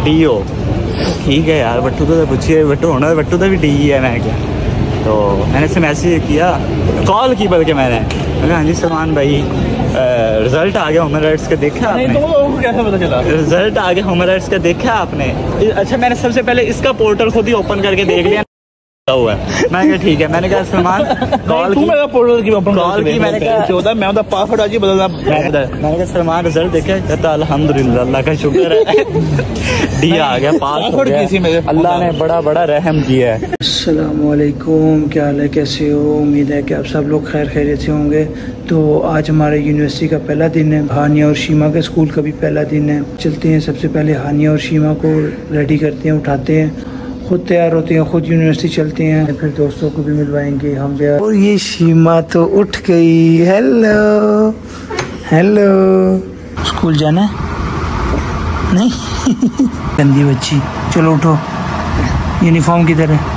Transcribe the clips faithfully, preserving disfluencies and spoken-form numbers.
D हो ठीक है यार, बट्टू तो पूछिए बट्टू होना, बट्टू तो भी डी ही है। मैं क्या तो मैंने से मैसेज किया, कॉल की बल्कि मैंने मैंने हाँ जी सलमान भाई रिजल्ट आ गया ह्यूमन राइट्स का, देखा आपने? तो कैसे पता चला रिजल्ट आ गया ह्यूमन राइट्स का, देखा आपने? अच्छा मैंने सबसे पहले इसका पोर्टल खुद ही ओपन करके देख लिया हुआ है। मैंने कहा ठीक है, मैंने कहा सलमान कॉल की पोर्टल की ओपन कॉल की मैंने कहा जो होता है मैं पासवर्ड आज ही बदलना। मैंने कहा सलमान रिजल्ट देखा? कहता अल्हम्दुलिल्लाह अल्लाह का शुक्र है डी आ गया, पास हो गया, अल्लाह ने बड़ा बड़ा रहम किया है। अस्सलामु अलैकुम, क्या हाल है, कैसे हो? उम्मीद है कि आप सब लोग खैर खैरियत से होंगे। तो आज हमारे यूनिवर्सिटी का पहला दिन है, हानिया और शीमा के स्कूल का भी पहला दिन है। चलते हैं, सबसे पहले हानिया और शीमा को रेडी करते हैं, उठाते हैं, खुद तैयार होते हैं, खुद यूनिवर्सिटी चलते हैं, फिर दोस्तों को भी मिलवाएंगे हम जो। और ये शीमा तो उठ गई। हेलो हेलो, स्कूल जाना है? नहीं गंदी बच्ची, चलो उठो। यूनिफॉर्म किधर है?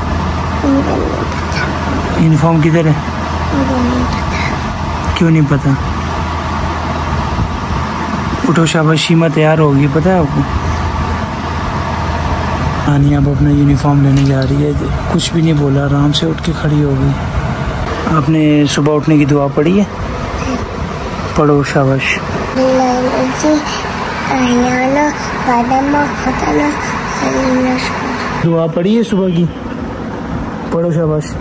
यूनिफॉर्म किधर है? क्यों नहीं पता? उठो, शाबाश। शीमा तैयार होगी, पता है आपको? आनी अब अपना यूनिफॉर्म लेने जा रही है, कुछ भी नहीं बोला, आराम से उठ के खड़ी हो गई। आपने सुबह उठने की दुआ पढ़ी है? पढ़ो, शाबाश। दुआ पढ़ी है सुबह की? पढ़ो, शाबाश।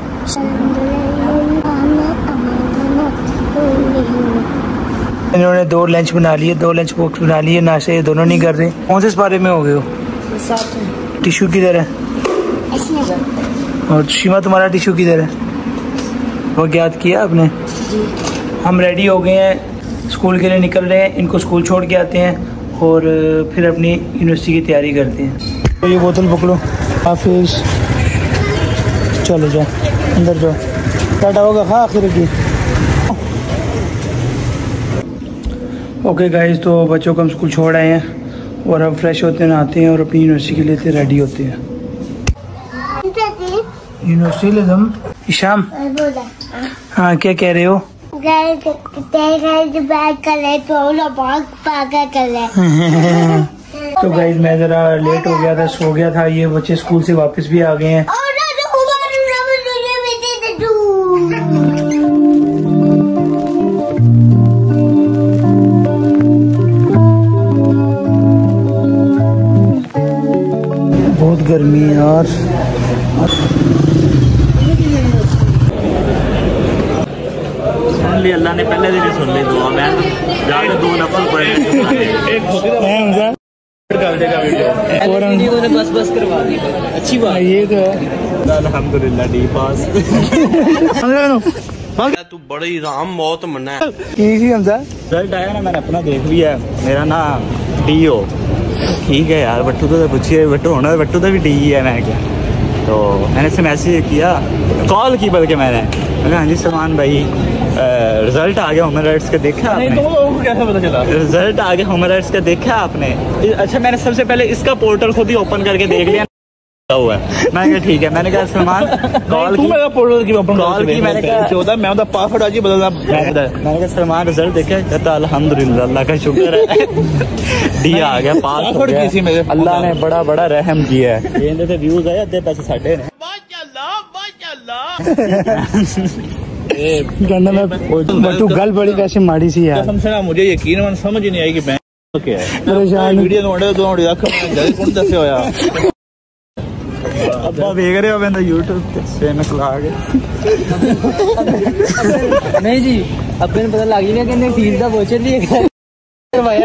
इन्होंने दो लंच बना लिए, दो लंच बॉक्स बना लिए, नाश्ते दोनों नहीं कर रहे। कौन से पारे में हो गए हो? टिश्यू किधर है? और शीमा तुम्हारा टिश्यू किधर है? वो याद किया आपने? हम रेडी हो गए हैं, स्कूल के लिए निकल रहे हैं। इनको स्कूल छोड़ के आते हैं और फिर अपनी यूनिवर्सिटी की तैयारी करते हैं। तो ये बोतल पकड़ो, हाफिज। चलो जाओ, अंदर जाओ, टाटा होगा हाँ आखिर की। ओके गाइस, तो बच्चों को हम स्कूल छोड़ आए हैं और हम फ्रेश होते हैं, नहाते हैं और अपनी यूनिवर्सिटी के लिए रेडी होते हैं। यूनिवर्सिटी हम ईशाम, हाँ क्या कह रहे हो? तो गाइस मैं जरा लेट हो गया था, सो गया था। ये बच्चे स्कूल से वापस भी आ गए हैं। बहुत गर्मी है यार। सुन ली अल्लाह ने, पहले दिन ही सुन ली दुआ। मैं जाके दो नफल पढ़े, एक वीडियो बस बस करवा दी, अच्छी बात ये तो है। अल्हम्दुलिल्लाह डी पास। तू बड़ी राम मौत मना है। रिजल्ट आया ना, मैंने अपना देख लिया, मेरा ना डी हो ठीक है यार, बट्टू तो पूछिए बट्टू होना, बट्टू तो भी डी ही है। मैं क्या तो मैंने से मैसेज किया, कॉल की बल्कि मैंने मैंने हाँ जी सलमान भाई रिजल्ट आ गया ह्यूमन राइट्स का, देखा आपने? तो कैसे पता चला रिजल्ट आ गया ह्यूमन राइट्स का, देखा आपने? अच्छा मैंने सबसे पहले इसका पोर्टल खुद ही ओपन करके देख लिया हुआ है। मैंने कहा ठीक है, मैंने कहा सलमान कॉल की पोर्टल की ओपन कॉल की मैंने कहा जो होता है मैं पासवर्ड आज ही बदलना। मैंने कहा सलमान रिजल्ट देखा? कहता अल्हम्दुलिल्लाह अल्लाह का शुक्र है डी आ गया, पास हो गया, अल्लाह ने बड़ा बड़ा रहम किया है। ये तो व्यूज आए, अद्धे पैसे साढ़े ने। बट्टू गल बड़ी कैसे माड़ी सी यार, समझना मुझे यकीन समझ ही नहीं आई कि मैं क्या है वीडियो नोड़े तो नोड़ी रख जल्दी कौन दसे होया। अब्बा देख रहे हो मैं यूट्यूब पे सेम क्ला गए। नहीं जी, अब मैंने पता लग गया कि फीस का वोचर लिए करवाया।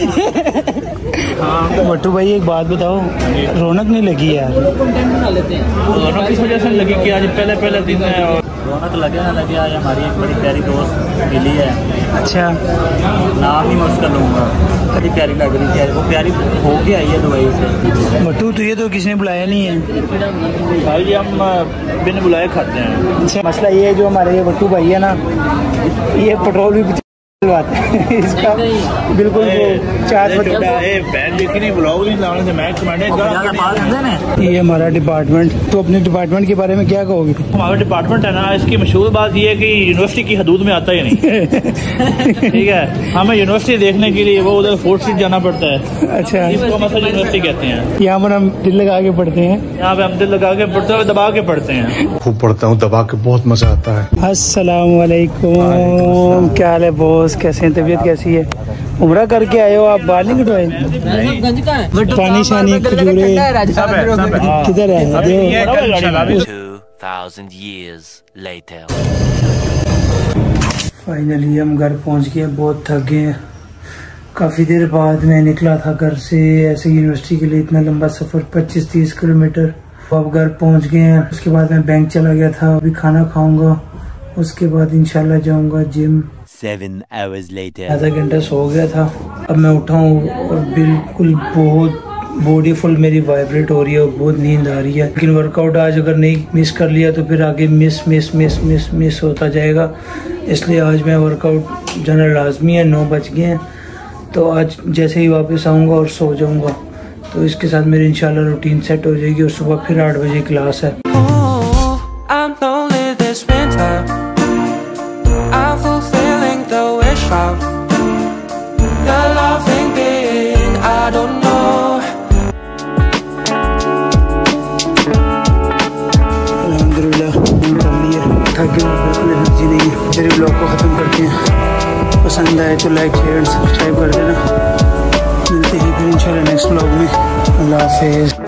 हाँ तो बट्टू भाई एक बात बताओ, रौनक नहीं लगी यार? कंटेंट बना लेते हैं। रौनक इस वजह से लगी कि आज पहले पहले दिन है और रौनक लगे ना लगे, आज हमारी एक बड़ी प्यारी दोस्त मिली है। अच्छा, नाम ही मैं उसका लूँगा, बड़ी प्यारी लग रही है, वो प्यारी होके आई है दुबई से। बट्टू तुझे तो किसने बुलाया नहीं है भाई, हम बिन बुलाए खाते हैं। अच्छा, मसला ये है जो हमारे ये बट्टू भाई है ना, ये पेट्रोल भी बात है इसका बिल्कुल वो चार ये हमारा डिपार्टमेंट। तो अपने डिपार्टमेंट के बारे में क्या कहोगे? हमारा डिपार्टमेंट है ना, इसकी मशहूर बात ये है कि यूनिवर्सिटी की हदूद में आता ही नहीं। ठीक है, हमें यूनिवर्सिटी देखने के लिए वो उधर फोर्ट स्ट्रीट जाना पड़ता है। अच्छा, इसको मसल यूनिवर्सिटी कहते हैं। यहाँ पर हम दिल लगा के पढ़ते हैं, यहाँ पे हम दिल लगा के पढ़ते हैं, दबा के पढ़ते हैं। खूब पढ़ता हूँ, दबा के बहुत मजा आता है। अस्सलाम वालेकुम, क्या हाल है बॉस? कैसे हैं? तबीयत कैसी है? उम्रा करके आए हो आप, बाल नहीं कटवाए? पानी शानी खजूरे किधर है? फाइनली हम घर पहुंच गए, बहुत थक गए हैं। काफ़ी देर बाद मैं निकला था घर से ऐसे यूनिवर्सिटी के लिए, इतना लंबा सफ़र पच्चीस तीस किलोमीटर। अब घर पहुंच गए हैं। उसके बाद मैं बैंक चला गया था, अभी खाना खाऊंगा, उसके बाद इंशाल्लाह जाऊंगा जिम। Seven hours later. आधा घंटा सो गया था, अब मैं उठा हूँ और बिल्कुल बहुत बॉडी फुल मेरी वाइब्रेट हो रही है और बहुत नींद आ रही है। लेकिन वर्कआउट आज अगर नहीं मिस कर लिया तो फिर आगे miss miss miss miss miss होता जाएगा, इसलिए आज मैं वर्कआउट जाना लाजमी है। नौ बज गए हैं, तो आज जैसे ही वापस आऊँगा और सो जाऊँगा, तो इसके साथ मेरी इंशाल्लाह रूटीन सेट हो जाएगी और सुबह फिर आठ बजे क्लास है। मेरे ब्लॉग को ख़त्म करते हैं। पसंद आए तो लाइक शेयर एंड सब्सक्राइब कर देना। मिलते हैं फिर इंशाल्लाह नेक्स्ट ब्लॉग में। अल्लाह हाफिज़।